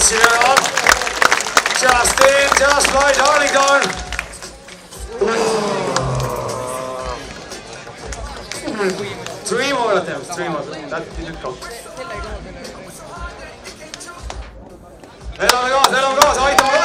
Cheer up. Justin, just like Darlington. Three more attempts, three more. That didn't count. Elame kaasa, aitame kaasa!